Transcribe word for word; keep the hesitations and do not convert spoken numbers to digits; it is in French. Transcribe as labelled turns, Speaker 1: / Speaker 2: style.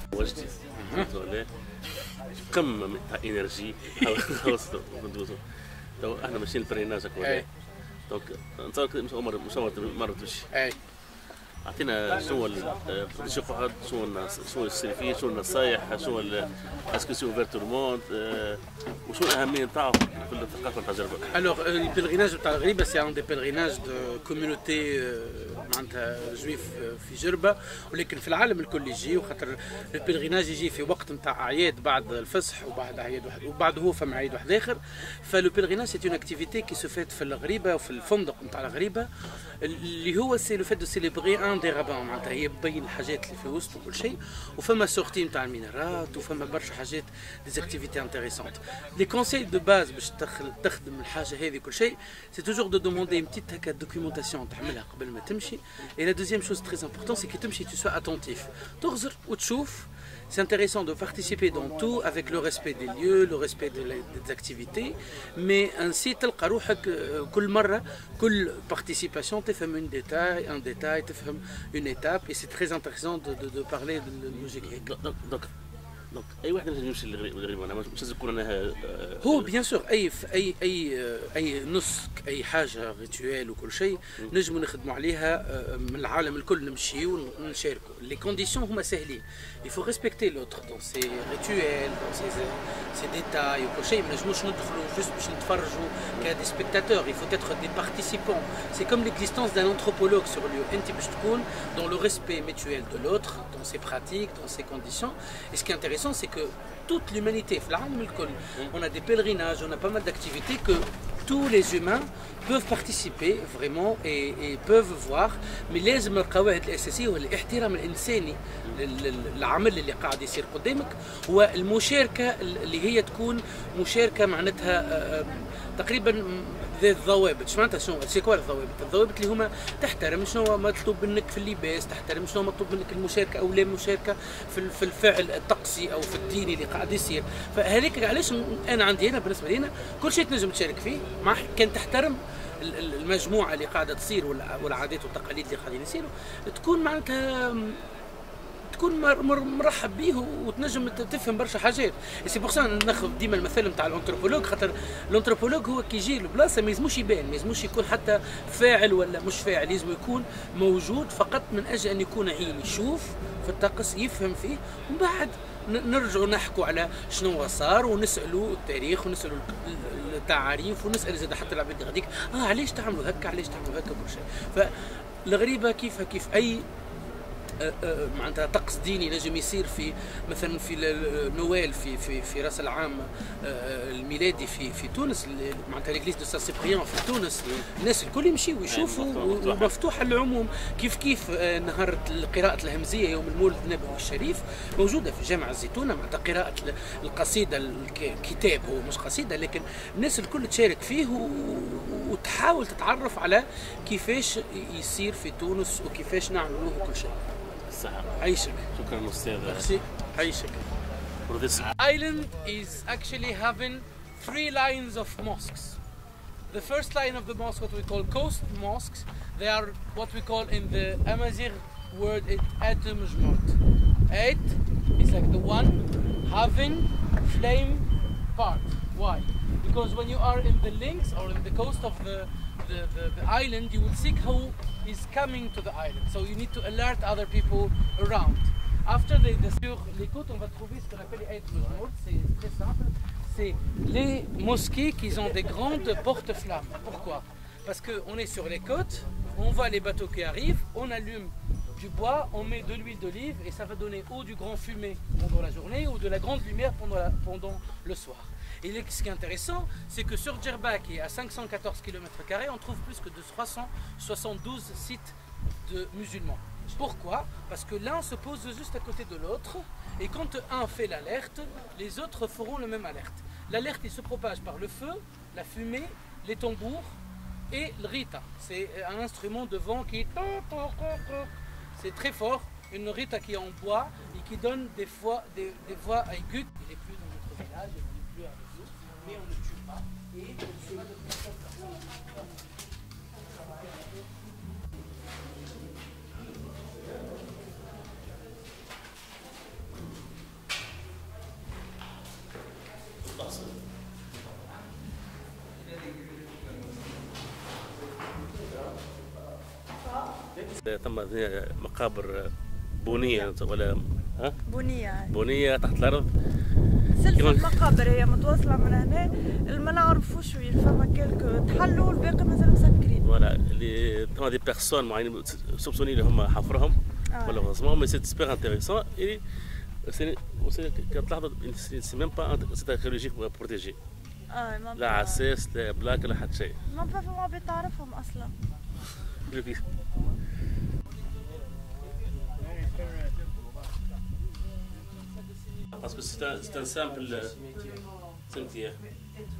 Speaker 1: وجدي ولا قمه تاع انرجي ندوزو. تو احنا ماشيين البريناج ولا دونك نتصور عمر مصور مره تمشي.
Speaker 2: اي
Speaker 1: اعطينا شنو شوف واحد شنو شنو يصير فيه، شنو النصايح، شنو اسكو سي اوفير تو الموند، وشنو الاهميه نتاعو في الثقافه نتاع جربه.
Speaker 2: الوغ البلغيناج نتاع الغريبه سي ان دي بلغيناج دو كوميونيتي معناتها جويف في جربه، ولكن في العالم الكل يجي، وخاطر البلغيناج يجي في وقت نتاع اعياد بعد الفصح وبعد اعياد واحد وبعد هو فما عيد واحد اخر. فلو بلغيناج سي اون اكتيفيتي كي سو فيت في الغريبه وفي الفندق نتاع الغريبه، اللي هو سي لو فيت دو سيليبري ان دي رابان، معناتها هي تبين الحاجات اللي في وسط وكل شيء، وفما سورتي نتاع المينارات وفما برشا حاجات ديزاكتيفيتي انتيريسونت. لي كونساي دو باز باش تخدم الحاجه هذه كل شيء، سي توجور دو دوموندي اون بتيت هكا دوكيومونتاسيون تعملها قبل ما تمشي. اي لا دوزيام شوز تري امبورطون سي كي تمشي تو سوا اتونتيف، تغزر وتشوف. C'est intéressant de participer dans tout avec le respect des lieux, le respect de les, des activités, mais ainsi تلقى روحك كل مرة كل participation تفهم un détail, un détail, تفهم une étape, et c'est très intéressant de, de, de parler de logique.
Speaker 1: Donc, donc, دونك اي واحد لازم يمشي للغريب، انا مش لازم يكون انا
Speaker 2: هو بيان سور اي اي اي اي نسك اي حاجه ريتوال وكل شيء نجموا نخدموا عليها من العالم الكل، نمشيو ونشاركوا. لي كونديسيون هما ساهلين، il faut respecter l'autre dans ses rituels, dans ses, ses détails وكل شيء. ما نجموش ندخلوا جست باش نتفرجوا كدي سبيكتاتور، il faut être des participants. C'est comme l'existence d'un anthropologue sur lieu. انت باش تكون dans le respect mutuel de l'autre, dans ses pratiques, dans ses conditions. Et ce qui est intéressant, c'est que toute l'humanité, on a des pèlerinages, on a pas mal d'activités que tous les humains peuvent participer vraiment et, et peuvent voir. Mais لازم القواعد الأساسية هو الاحترام الإنساني للعمل اللي قاعد يصير قدامك، والمشاركة اللي هي تكون مشاركة معناتها تقريبا ذات ضوابط. اش معناتها شنو سي كوا الضوابط؟ الضوابط اللي هما تحترم شنو مطلوب منك في اللباس، تحترم شنو مطلوب منك المشاركه او لا مشاركه في في الفعل الطقسي او في الديني اللي قاعد يصير. فهذيك علاش انا عندي هنا بالنسبه لي هنا كل شيء تنجم تشارك فيه، مع كان تحترم المجموعه اللي قاعده تصير والعادات والتقاليد اللي قاعدين يصيروا، تكون معناتها تكون مرحب بيه وتنجم تفهم برشا حاجات. سي بور سا ناخذ ديما المثال نتاع الانثروبولوج، خاطر الانثروبولوج هو كي يجي لبلاصه ما يلزموش يبان، ما يلزموش يكون حتى فاعل ولا مش فاعل، لازم يكون موجود فقط من اجل ان يكون عين يشوف في الطقس يفهم فيه، ومن بعد نرجعوا نحكوا على شنو صار ونسالوا التاريخ ونسالوا التعاريف ونسال زاد حتى العباد غاديك اه علاش تعملوا هكا علاش تعملوا هكا كل شيء. فالغريبه كيف كيف اي معناتها طقس ديني نجم يصير في مثلا في نويل في في في راس العام الميلادي في في تونس، معناتها ليغليز دو سان سيبريان في تونس، الناس الكل يمشيو ويشوفوا ومفتوحه للعموم. كيف كيف نهار قراءة الهمزية يوم المولد النبوي الشريف موجودة في جامع الزيتونة، معناتها قراءة القصيدة الكتاب هو مش قصيدة، لكن الناس الكل تشارك فيه وتحاول تتعرف على كيفاش يصير في تونس وكيفاش نعملوه كل شيء.
Speaker 1: صحة.
Speaker 2: عيشك.
Speaker 1: شكرا أستاذ.
Speaker 2: ميرسي. عيشك.
Speaker 1: This
Speaker 2: island is actually having three lines of mosques. The first line of the mosque, what we call coast mosques, they are what we call in the Amazigh word it Atumjmot. Eight is like the one having flame part. Why? Because when you are in the links or in the coast of the The, the, the island, you will see who is coming to the island. So you need to alert other people around. After they sur l'écoute, on va trouver ce qu'on appelle les Ayt Mujmout. C'est très simple. C'est les mosquées qui ont des grandes porte-flammes. Pourquoi? Parce qu'on est sur les côtes, on voit les bateaux qui arrivent, on allume du bois, on met de l'huile d'olive et ça va donner ou du grand fumée pendant la journée ou de la grande lumière pendant, la, pendant le soir. Et ce qui est intéressant, c'est que sur Djerba, qui est à cinq cent quatorze kilomètres carrés, on trouve plus que de trois cent soixante-douze sites de musulmans. Pourquoi? Parce que l'un se pose juste à côté de l'autre, et quand un fait l'alerte, les autres feront le même alerte. L'alerte, il se propage par le feu, la fumée, les tambours et le rita. C'est un instrument de vent qui est... C'est très fort, une rita qui est en bois et qui donne des, fois, des, des voix aiguës. Il n'est plus dans notre village. Mais on ne tue pas et on ne pas de personne.
Speaker 1: ثم مقابر بنيه ولا ها
Speaker 3: بنيه
Speaker 1: بنيه تحت الارض.
Speaker 3: سلسله مقابر هي متواصله من هنا، ما نعرفوش وين فما كلكو تحلوا والباقي مازال مسكرين.
Speaker 1: فوالا اللي ثم دي بيرسون معينين سوبسوني اللي هم حفرهم malheureusement, mais c'est super intéressant et quand تلاحظوا c'est même pas un site archéologique protégé. لا عساس لا بلاك لا حتى شيء.
Speaker 3: ما فما بتعرفهم اصلا.
Speaker 1: Parce que c'est un, c'est un simple cimetière.